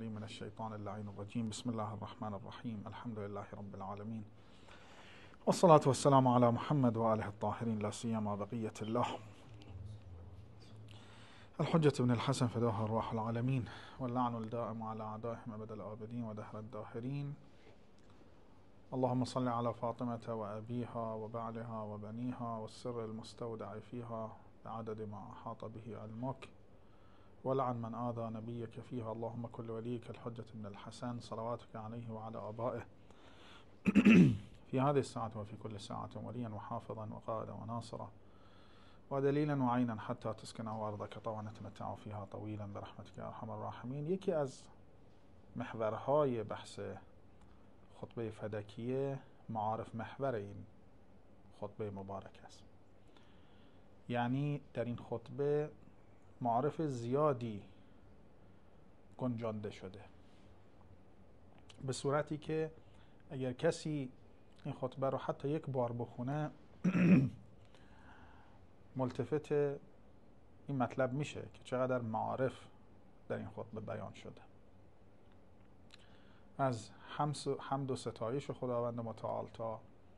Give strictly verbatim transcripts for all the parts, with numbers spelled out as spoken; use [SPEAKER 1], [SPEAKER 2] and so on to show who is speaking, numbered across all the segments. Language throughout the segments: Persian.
[SPEAKER 1] العليم من الشيطان اللعين الرجيم. بسم الله الرحمن الرحيم. الحمد لله رب العالمين، والصلاة والسلام على محمد وآله الطاهرين، لا سيما بقية الله. الحجة بن الحسن فداها أرواح العالمين، واللعن الدائم على أعدائهم أبد الآبدين ودهر الداهرين. اللهم صل على فاطمة وأبيها وبعلها وبنيها والسر المستودع فيها بعدد ما أحاط به علمك، ولعن من آذى نبيك فيها. اللهم كل وليك الحجة بن الحسن صلواتك عليه وعلى آبائه في هذه الساعة وفي كل ساعة وليا وحافظا وقائدا وناصرا ودليلا وعينا حتى تسكنه أرضك طوعا نتمتع فيها طويلا برحمتك يا أرحم الراحمين. یکی از محورهای بحث خطبه فدکیه معارف محور این خطبه مبارک است. یعنی در این خطبه معارف زیادی گنجانده شده، به صورتی که اگر کسی این خطبه رو حتی یک بار بخونه ملتفت این مطلب میشه که چقدر معارف در این خطبه بیان شده، از حمد و ستایش خداوند متعال تا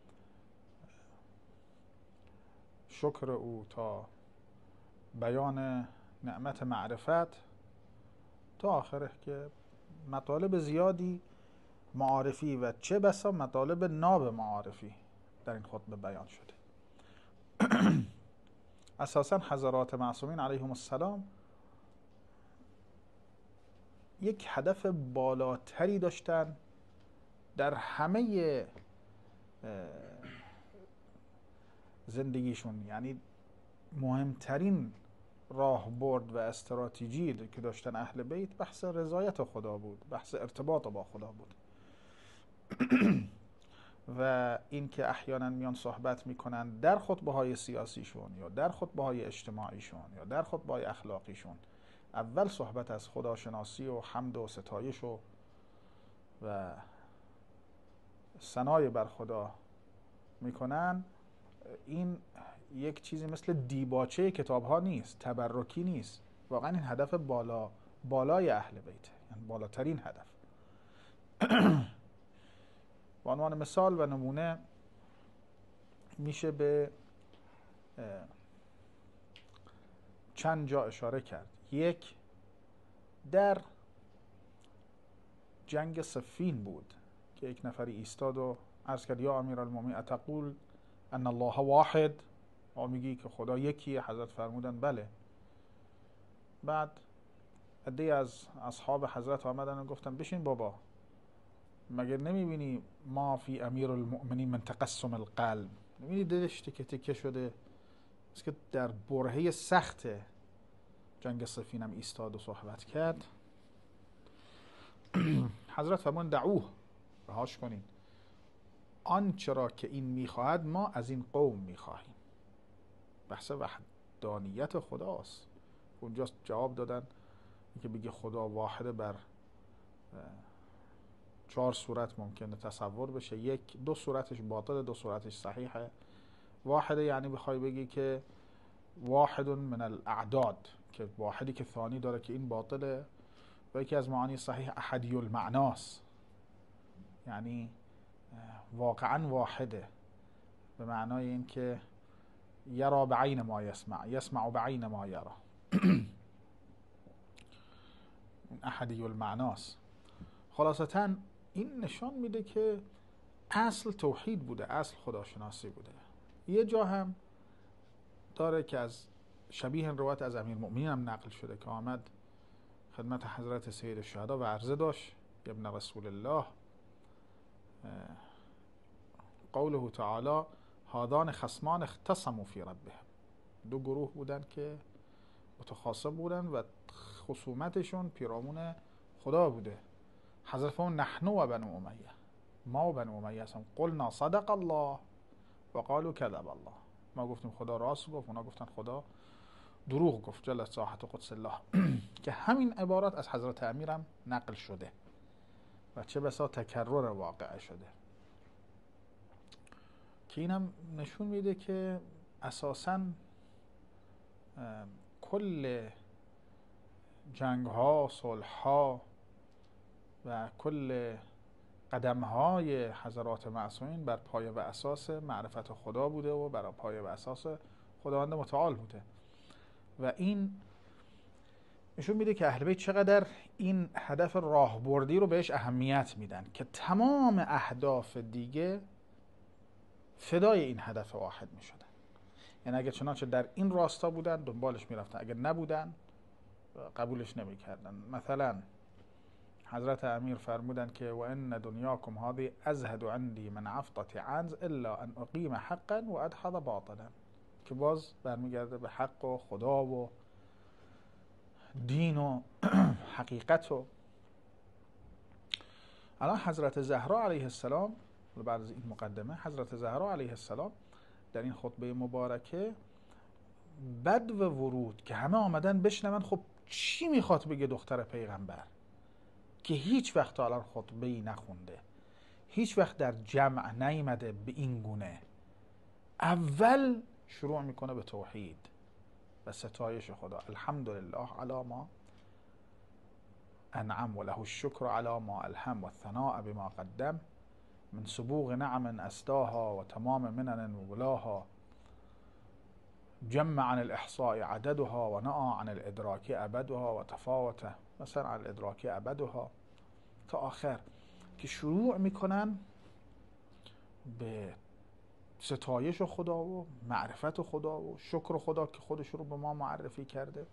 [SPEAKER 1] شکر او، تا بیان نعمت معرفت، تا آخره که مطالب زیادی معارفی و چه بسا مطالب ناب معارفی در این خطبه بیان شده. اساساً حضرات معصومین علیهم السلام یک هدف بالاتری داشتن در همه زندگیشون، یعنی مهمترین راهبرد و استراتژی که داشتن اهل بیت بحث رضایت خدا بود، بحث ارتباط با خدا بود. و این که احیانا میان صحبت میکنن در خطبه های سیاسیشون یا در خطبه های اجتماعیشون یا در خطبه های اخلاقیشون اول صحبت از خداشناسی و حمد و ستایش و و ثنای بر خدا میکنن، این یک چیزی مثل دیباچه کتاب ها نیست، تبرکی نیست، واقعا این هدف بالا بالای اهل بیت، یعنی بالاترین هدف. به عنوان مثال و نمونه میشه به چند جا اشاره کرد. یک، در جنگ صفین بود که یک نفری ایستاد و عرض کرد یا امیرالمومنین اتقول ان الله واحد، و میگی که خدا یکیه؟ حضرت فرمودن بله. بعد عده‌ای از اصحاب حضرت آمدن و گفتن بشین بابا، مگر نمیبینی ما فی امیرالمؤمنین من تقسم القلب؟ نمیبینی دلش تکه تکه شده؟ بس که در برهه سخت جنگ صفین هم ایستاد و صحبت کرد. حضرت فرمودن دعوه، رهاش کنین، آنچه را که این میخواهد ما از این قوم میخواهیم. بحث وحدانیت خداست. اونجا جواب دادن که بگه خدا واحده بر چهار صورت ممکنه تصور بشه. یک، دو صورتش باطله، دو صورتش صحیحه. واحده یعنی بخوای بگی که واحد من الاعداد، که واحدی که ثانی داره که این باطله. و یکی از معانی صحیح احدی المعناست، یعنی واقعا واحده، به معنای این که یرا بعین ما یسمع، یسمع بعین ما یرا. احدی المعناست. خلاصتاً این نشان میده که اصل توحید بوده، اصل خداشناسی بوده. یه جا هم داره که از شبیه روایت از امیرالمؤمنین هم نقل شده که آمد خدمت حضرت سید الشهدا و عرضه داشت ابن رسول الله، قوله تعالی هذان خصمان اختصموا فی ربهم. دو گروه بودن که متخاصم بودن و خصومتشون پیرامون خدا بوده. حضرت فرمود نحن و بنو امیه، ما و بنو امیه هستم. قلنا صدق الله و قالوا کذب الله. ما گفتیم خدا راست گفت، اونا گفتن خدا دروغ گفت، جل صاحت و قدس الله. که همین عبارات از حضرت امیرم نقل شده و چه بسا تکرر واقع شده، که اینم نشون میده که اساساً کل جنگ ها، صلح ها و کل قدم‌های حضرات معصومین بر پایه و اساس معرفت خدا بوده و بر پایه و اساس خداوند متعال بوده و این نشون میده که اهل بیت چقدر این هدف راهبردی رو بهش اهمیت میدن که تمام اهداف دیگه فدای این هدف واحد میشدن. یعنی اگر چنانچه در این راستا بودن دنبالش میرفتن، اگر نبودن قبولش نمیکردن. مثلا حضرت امیر فرمودن که و ان دنیاکم هذه ازهد عندي من عفطة عنز الا ان اقیم حقا و ادحض باطلا، که باز برمیگرده به حق و خدا و دین و حقیقت. و الان حضرت زهرا علیه السلام، بعد از این مقدمه، حضرت زهرا علیه السلام در این خطبه مبارکه بد و ورود که همه آمدن بشنون خب چی میخواد بگه دختر پیغمبر که هیچ وقت الان خطبه ای نخونده، هیچ وقت در جمع نیامده به این گونه. اول شروع میکنه به توحید و ستایش خدا، الحمدلله علی ما انعم و له الشکر علی ما الهم و الثناء بما قدم من سبوغ نعم اسداها و تمام منن ولاها جمع عن الاحصاء عددها و نأى عن الادراک ابدها و تفاوت مثلا عن الادراک ابدها تا آخر، که شروع میکنن به ستایش خدا و معرفت خدا و شکر خدا که خودش رو به ما معرفی کرده.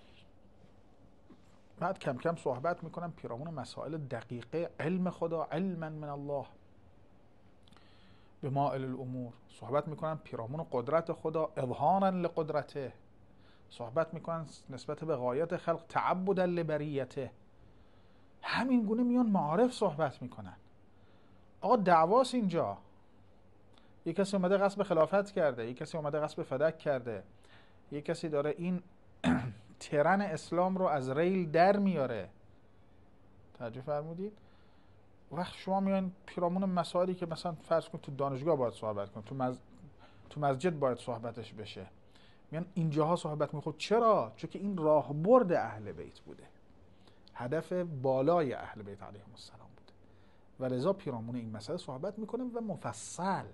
[SPEAKER 1] بعد کم کم صحبت میکنن پیرامون مسائل دقیقه علم خدا، علما من الله به مائل الامور. صحبت میکنن پیرامون قدرت خدا، اظهارا لقدرته. صحبت میکنن نسبت به غایت خلق، تعبدا لبریته. همین گونه میان معارف صحبت میکنن. آقا دعواس اینجا، یک کسی اومده غصب خلافت کرده، یک کسی اومده غصب فدک کرده، یک کسی داره این ترن اسلام رو از ریل در میاره. توجه فرمودید؟ وقت شما میان پیرامون مسائلی که مثلا فرض کن تو دانشگاه باید صحبت کن، تو مز... تو مسجد باید صحبتش بشه، میان اینجاها صحبت میکنه. چرا؟ چون که این راهبرد اهل بیت بوده، هدف بالای اهل بیت علیهم السلام بوده و لذا پیرامون این مسئله صحبت میکنه و مفصل.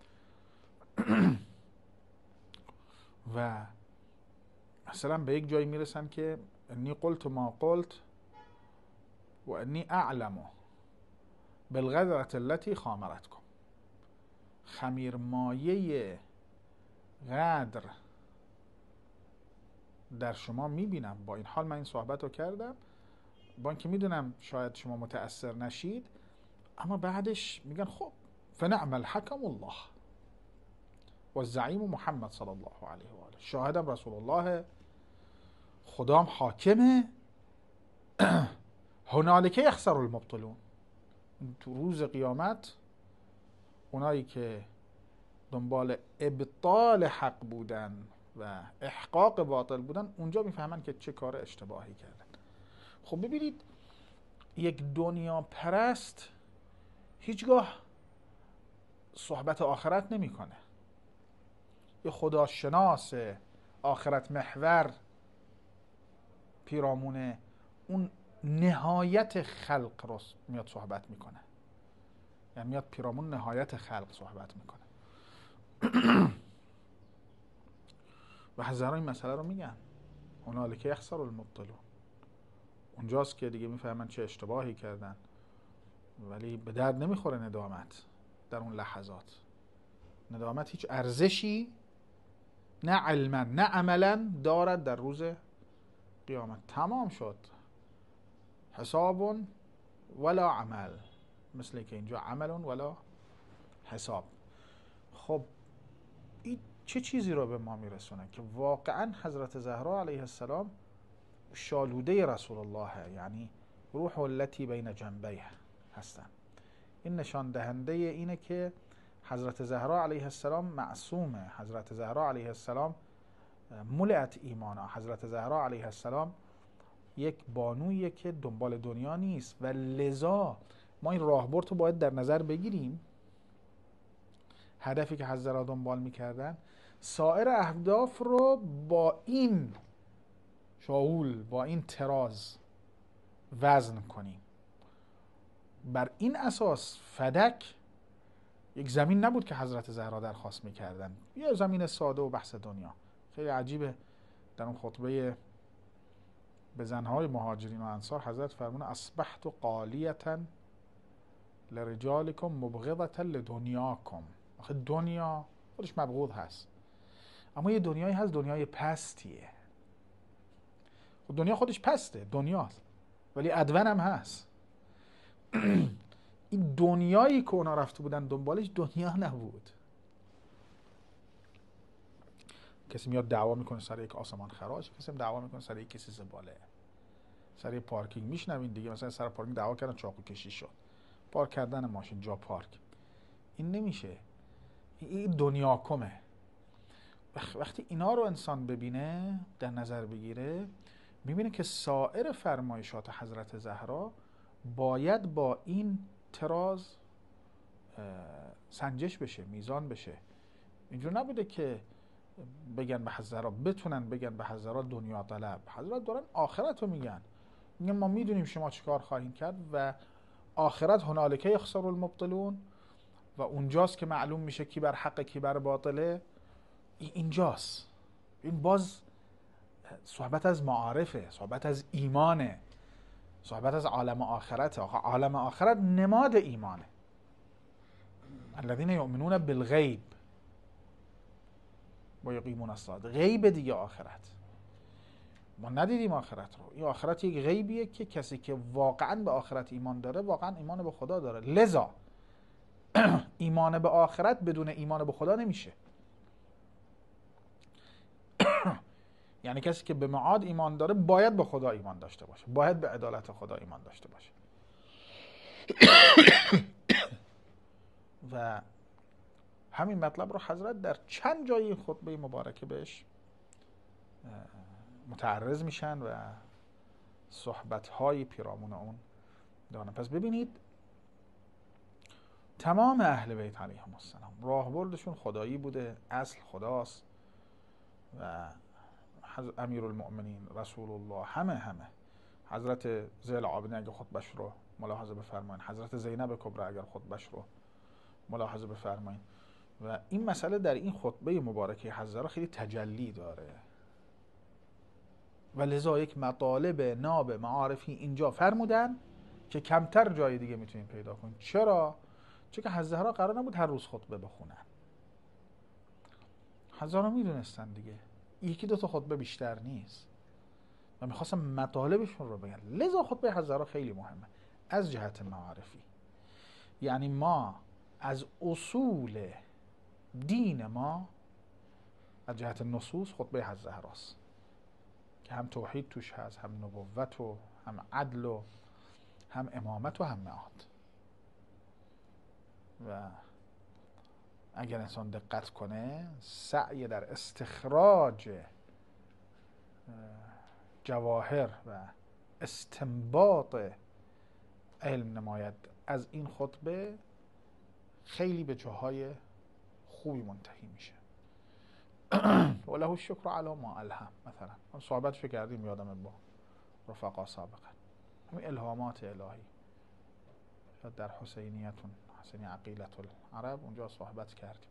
[SPEAKER 1] و مثلا به یک جایی میرسن که انی قلت ما قلت و انی اعلم بالغدرة التي خامرتكم. خمیر مایه غدر در شما میبینم، با این حال من این صحبت رو کردم، با اینکه میدونم شاید شما متأثر نشید، اما بعدش میگن خب فنعم الحکم الله و الزعیم محمد صلی الله علیه و آله. شاهدم رسول الله، خدام حاکمه. هنالک یخسر المبطلون. تو روز قیامت اونایی که دنبال ابطال حق بودن و احقاق باطل بودن، اونجا میفهمن که چه کار اشتباهی کردن. خب ببینید، یک دنیا پرست هیچگاه صحبت آخرت نمیکنه. یه خداشناس آخرت محور پیرامون اون نهایت خلق رو میاد صحبت میکنه، یعنی میاد پیرامون نهایت خلق صحبت میکنه. و حضران این مسئله رو میگن هنالک یخسر المبطلون. اونجاست که دیگه میفهمن چه اشتباهی کردن، ولی به درد نمیخوره ندامت. در اون لحظات ندامت هیچ ارزشی نه علما نه عملا دارد در روز قیامت. تمام شد، حساب ولا عمل، مثل که اینجا عمل ولا حساب. خب این چه چیزی رو به ما میرسونه؟ که واقعا حضرت زهرا علیه السلام شالوده رسول الله، یعنی روح التي بین جنبیه هستن. این نشان دهنده اینه که حضرت زهرا علیه السلام معصومه، حضرت زهرا علیه السلام ملئت ایمانا، حضرت زهرا علیه السلام یک بانویه که دنبال دنیا نیست و لذا ما این راهبرد رو باید در نظر بگیریم. هدفی که حضرت دنبال میکردن، سایر اهداف رو با این شاول، با این تراز وزن کنیم. بر این اساس فدک یک زمین نبود که حضرت زهرا درخواست میکردن، یه زمین ساده و بحث دنیا. خیلی عجیبه در اون خطبه به زنهای مهاجرین و انصار حضرت فرمونه اصبحت قالیتا لرجالکم مبغضة لدنیاکم. آخه دنیا خودش مبغوض هست، اما یه دنیایی هست دنیای پستیه. دنیا خودش پسته، دنیاست، ولی ادون هم هست. این دنیایی که اونا رفته بودن دنبالش دنیا نبود. کسی میاد دعوا میکنه سر یک آسمان خراش، کسی هم دعوا میکنه سر یک کسی زباله، سر یک پارکینگ. میشنوین دیگه، مثلا سر پارکینگ دعوا کردن، چاقو کشی شد، پارک کردن ماشین جا پارک. این نمیشه، این دنیا کمه. وقتی اینا رو انسان ببینه، در نظر بگیره، میبینه که سایر فرمایشات حضرت زهرا باید با این تراز سنجش بشه، میزان بشه. اینجور نبوده که بگن به حضرت زهرا، بتونن بگن به حضرت زهرا دنیا طلب. حضرت دارن آخرت رو میگن، میگن ما میدونیم شما چیکار خواهیم کرد و آخرت هنالک یخسر المبطلون، و اونجاست که معلوم میشه کی بر حق کی بر باطله. اینجاست. این باز صحبت از معارفه، صحبت از ایمانه، صحبت از عالم آخرته. آخه عالم آخرت نماد ایمانه. الذین یؤمنون بالغیب و یقیمون الصلاة. غیب دیگه آخرت. ما ندیدیم آخرت رو. این آخرت یک غیبیه که کسی که واقعا به آخرت ایمان داره واقعا ایمان به خدا داره. لذا ایمان به آخرت بدون ایمان به خدا نمیشه. یعنی کسی که به معاد ایمان داره باید به خدا ایمان داشته باشه، باید به عدالت خدا ایمان داشته باشه. و همین مطلب رو حضرت در چند جای این خطبه مبارکه بهش متعرض میشن و صحبت‌های پیرامون اون دارن. پس ببینید تمام اهل بیت علیهم السلام راهبردشون خدایی بوده، اصل خداست. و امیرالمؤمنین رسول الله همه همه حضرت ذی العابدین اگر خطبش رو ملاحظه بفرمایید، حضرت زینب کبری اگر خطبش رو ملاحظه بفرمایید. و این مسئله در این خطبه مبارکه حضرت خیلی تجلی داره و لذا یک مطالب ناب معارفی اینجا فرمودن که کمتر جای دیگه میتونیم پیدا کنیم. چرا؟ چون که حضرت قرار نبود هر روز خطبه بخونن. حضرت میدونستن دیگه یکی دو تا خطبه بیشتر نیست و میخواستم مطالبشون رو بگن. لذا خطبه حضرت خیلی مهمه از جهت معارفی. یعنی ما از اصول دین ما از جهت نصوص خطبه حضرت راست که هم توحید توش هست، هم نبوت و هم عدل و هم امامت و هم معاد. و اگر انسان دقت کنه سعی در استخراج جواهر و استنباط علم نماید از این خطبه خیلی به جاهای خوبی منتهی میشه. وله الشکر علی ما الهم. مثلا هم صحبتشو کردیم یادم با رفقا سابقا، همین الهامات الهی در حسینیتون حسینی عقیلت العرب اونجا صحبت کردیم.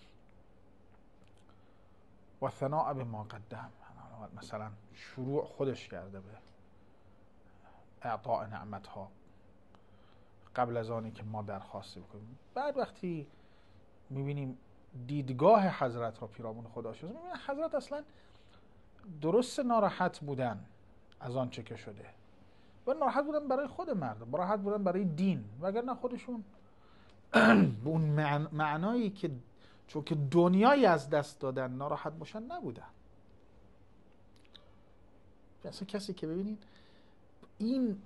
[SPEAKER 1] و ثناء به ما قدم، مثلا شروع خودش کرده به اعطاء نعمت ها قبل از آنی که ما درخواستی بکنیم. بعد وقتی میبینیم دیدگاه حضرت را پیرامون خدا شد، میبینیم حضرت اصلا درست ناراحت بودن از آن چه که شده و ناراحت بودن برای خود مردم، ناراحت بودن برای دین، وگرنه خودشون به اون معنایی که چون که دنیایی از دست دادن ناراحت باشن نبودن. اصلا کسی که ببینید این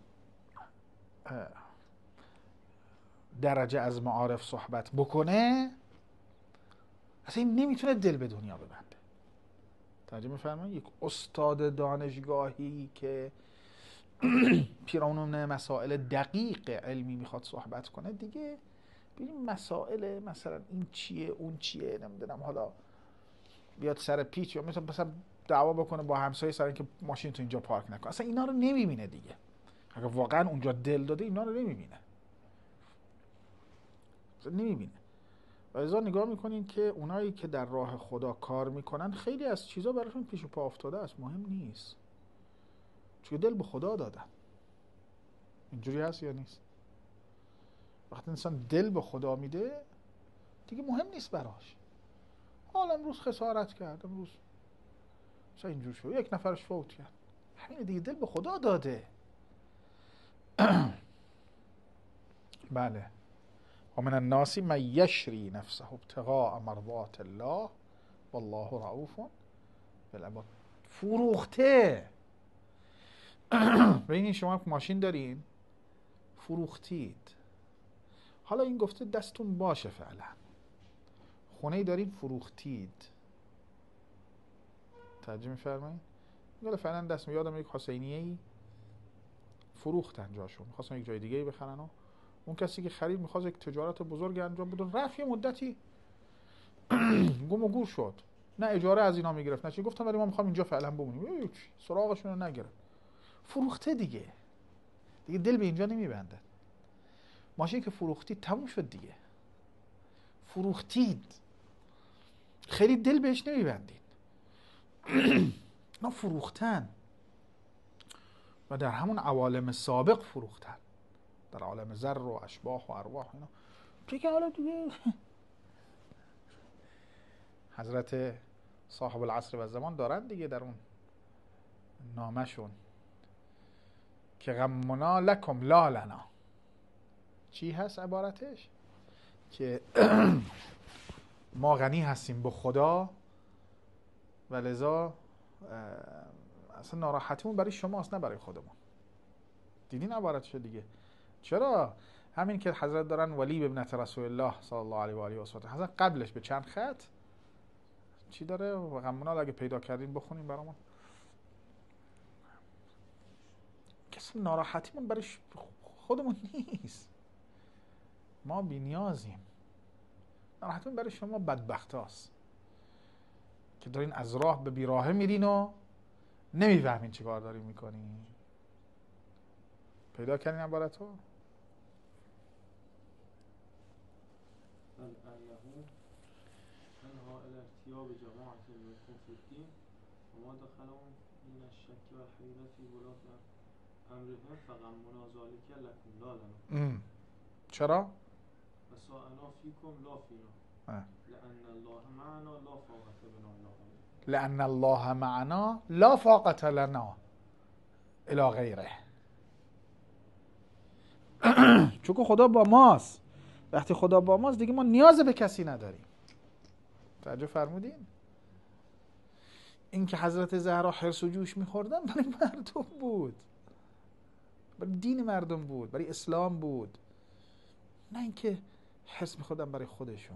[SPEAKER 1] درجه از معارف صحبت بکنه اصلا این نمیتونه دل به دنیا ببنده. توجه می‌فرمایید؟ یک استاد دانشگاهی که پیرامون مسائل دقیق علمی میخواد صحبت کنه دیگه ببین مسائل مثلا این چیه اون چیه نمیدونم حالا بیاد سر پیچ یا مثلا مثلا دعوا بکنه با همسایه سر اینکه ماشین تو اینجا پارک نکن، اصلا اینا رو نمیبینه دیگه. اگه واقعا اونجا دل داده اینا رو نمیبینه. نمیبینه. و ازا نگاه میکنین که اونایی که در راه خدا کار میکنن خیلی از چیزا براشون پیش و پا افتاده است، مهم نیست، چون دل به خدا دادن. اینجوری هست یا نیست؟ وقتی انسان دل به خدا میده دیگه مهم نیست براش. حالا امروز خسارت کرد، امروز مثلا اینجور شد، یک نفرش فوت کرد، همین دیگه، دل به خدا داده. بله. و من الناس من یشری نفسه ابتغاء مرضات الله والله رؤوف بالعباد. فروخته. ببینید شما ماشین دارین، فروختید، حالا این گفته دستون باشه فعلا. خونه دارین، فروختید. توجه می‌فرمایید؟ میگه فعلا دست میادم یک حسینیه‌ای فروختن جاشون، می‌خواستن یک جای دیگه بخرن و اون کسی که خرید می‌خواست یک تجارت بزرگ انجام بده، رفت یه مدتی گم و گور شد، نه اجاره از اینا میگرفت نه چی. گفتم ولی ما می‌خوام اینجا فعلا بمونیم، هیچ سراغشون رو نگرفت. فروخته دیگه، دیگه دل به اینجا نمیبنده. ماشین که فروختید تموم شد دیگه، فروختید، خیلی دل بهش نمیبندید. نه فروختن و در همون عوالم سابق فروختن، در عالم ذر و اشباح و ارواح اینا دیگه. حالا دیگه حضرت صاحب العصر و الزمان دارن دیگه در اون نامشون که غمنا لکم لا لنا. چی هست عبارتش؟ که ما غنی هستیم به خدا و لذا اصلا ناراحتیمون برای شماست نه برای خودمون. دیدین عبارتش دیگه؟ چرا؟ همین که حضرت دارن ولی ابنت رسول الله صلی الله علیه و آله و سلم، حضرت قبلش به چند خط چی داره؟ غمنا اگه پیدا کردین بخونیم برامون. کسی ناراحتیمون برای خودمون نیست، ما بی‌نیازیم. ناراحتیمون برای شما بدبختاست که دارین از راه به بیراهه میرین و نمیفهمین چی کار دارین میکنین. پیدا کردین عبارتو؟
[SPEAKER 2] انها الارتیاب جماعت منکم فی الدین و ما دخلهم من الشک و الحیرة فی ولاة امرهم فغمنا ذلک لکم لا لنا.
[SPEAKER 1] چرا؟
[SPEAKER 2] وساءنا فیکم لا فینا لأن الله معنا لا فاقة لنا الی غیره.
[SPEAKER 1] لأن الله معنا لا فاقة لنا الی غیره. چون که خدا با ماست. وقتی خدا با ماست دیگه ما نیاز به کسی نداریم. توجه فرمودین؟ این که حضرت زهرا حرص و جوش میخوردن برای مردم بود، برای دین مردم بود، برای اسلام بود، نه اینکه حرص میخوردن برای خودشون.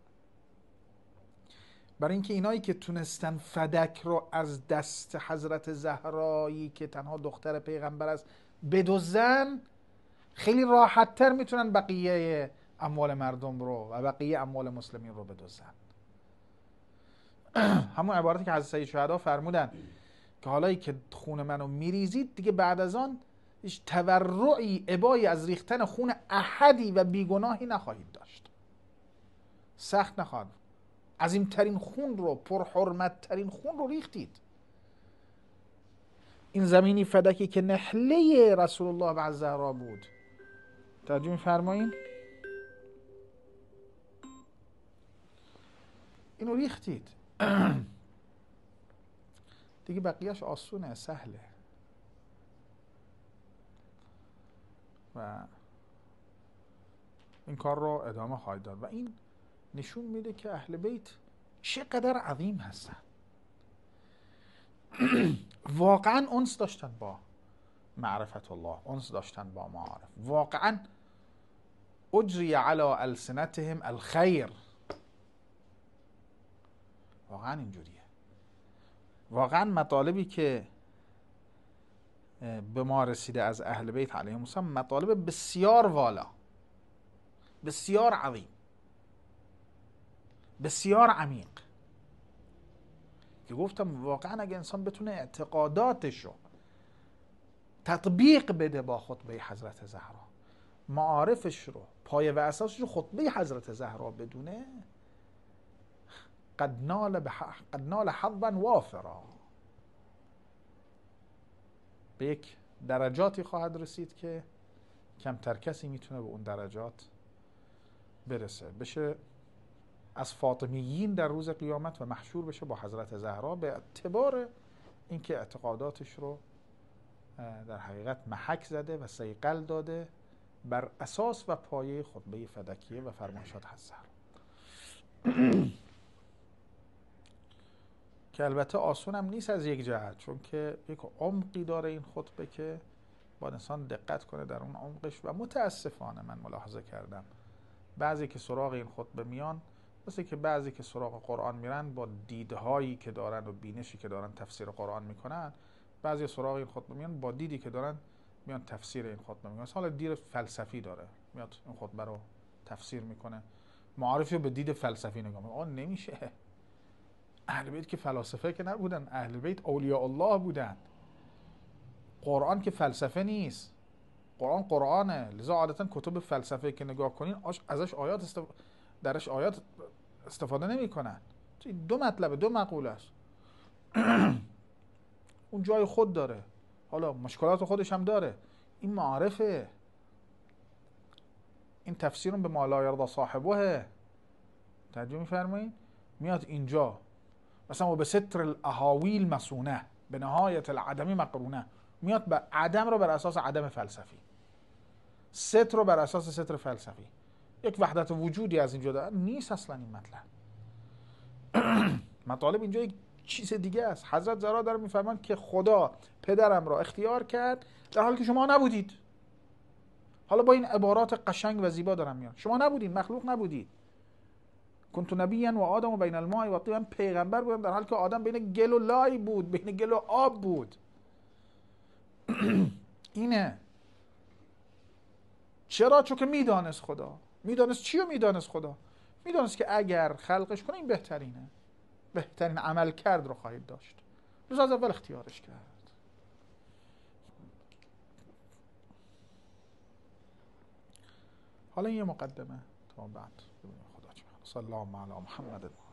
[SPEAKER 1] برای اینکه اینایی که تونستن فدک رو از دست حضرت زهرایی که تنها دختر پیغمبر است بدزدن، خیلی راحت‌تر میتونن بقیه اموال مردم رو و بقیه اموال مسلمین رو بدزدن. همون عبارتی که حضرت سید شهدا فرمودن که حالایی که خون منو میریزید دیگه بعد از آن هیچ تورعی ابایی از ریختن خون احدی و بیگناهی نخواهید داشت، سخت نخواهد. عظیمترین خون رو، پرحرمت ترین خون رو ریختید. این زمینی فدکی که نحله رسول الله بعد زهرا بود. توجه می‌فرمایید؟ اینو ریختید. دیگه بقیهش آسونه، سهله. و این کار رو ادامه خواهید داد و این نشون میده که اهل بیت چقدر عظیم هستن. واقعا انس داشتن با معرفت الله، انس داشتن با معارف. واقعا اجری علی السنتهم الخیر. واقعا اینجوریه. واقعا مطالبی که به ما رسیده از اهل بیت علیهم السلام مطالب بسیار والا، بسیار عظیم، بسیار عمیق، که گفتم واقعا اگه انسان بتونه اعتقاداتشو تطبیق بده با خطبه حضرت زهرا معارفش رو، پایه و اساسش رو خطبه حضرت زهرا بدونه، قد نال بح... قد نال حظا وافرا، به یک درجاتی خواهد رسید که کمتر کسی میتونه به اون درجات برسه، بشه از فاطمیین در روز قیامت و محشور بشه با حضرت زهرا به اعتبار اینکه اعتقاداتش رو در حقیقت محک زده و صیقل داده بر اساس و پایه خطبه فدکیه و فرمایشات حضرت زهرا. که البته آسون هم نیست از یک جهت، چون که یک عمقی داره این خطبه که با انسان دقت کنه در اون عمقش. و متاسفانه من ملاحظه کردم بعضی که سراغ این خطبه میان، مثل که بعضی که سراغ قرآن میرن با دیدهایی که دارن و بینشی که دارن تفسیر قرآن میکنن، بعضی سراغ این خطبه میان با دیدی که دارن میان تفسیر این خطبه میکنن. حالا دید فلسفی داره، میاد این خطبه رو تفسیر میکنه، معارفی رو به دید فلسفی نگاه میکنه. آه نمیشه، اهل بیت که فلاسفه که نبودن، اهل بیت اولیاء الله بودن. قرآن که فلسفه نیست، قرآن قرآنه. لذا عادتا کتب فلسفه که نگاه کنین ازش آیات استف... درش آیات استفاده نمی کنن. دو مطلبه، دو مقوله است. اون جای خود داره، حالا مشکلات خودش هم داره. این معارفه، این تفسیرون به ما لا یرضی صاحبه. ترجمه می‌فرمایید؟ میاد اینجا مثلا و به ستر الاهاویل مسونه به نهایت العدمی مقرونه، میاد به عدم رو بر اساس عدم فلسفی، ستر رو بر اساس ستر فلسفی. یک وحدت وجودی از اینجا داره نیست اصلا این مطلب. مطالب اینجا یک چیز دیگه است. حضرت زهرا داره میفرمان که خدا پدرم را اختیار کرد در حالی که شما نبودید. حالا با این عبارات قشنگ و زیبا دارم میان، شما نبودید، مخلوق نبودید. کنت نبیا و آدم بین الماء و طین، من پیغمبر بودم در حالی که آدم بین گل و لای بود، بین گل و آب بود. اینه. چرا؟ چون که میدانست خدا. میدانست چی رو میدانست خدا؟ میدانست که اگر خلقش کنه این بهترینه، بهترین عمل کرد رو خواهید داشت. روز از اول اختیارش کرد. حالا این یه مقدمه تا بعد ببینیم خدا چه می‌خواد. صلی الله علی محمد.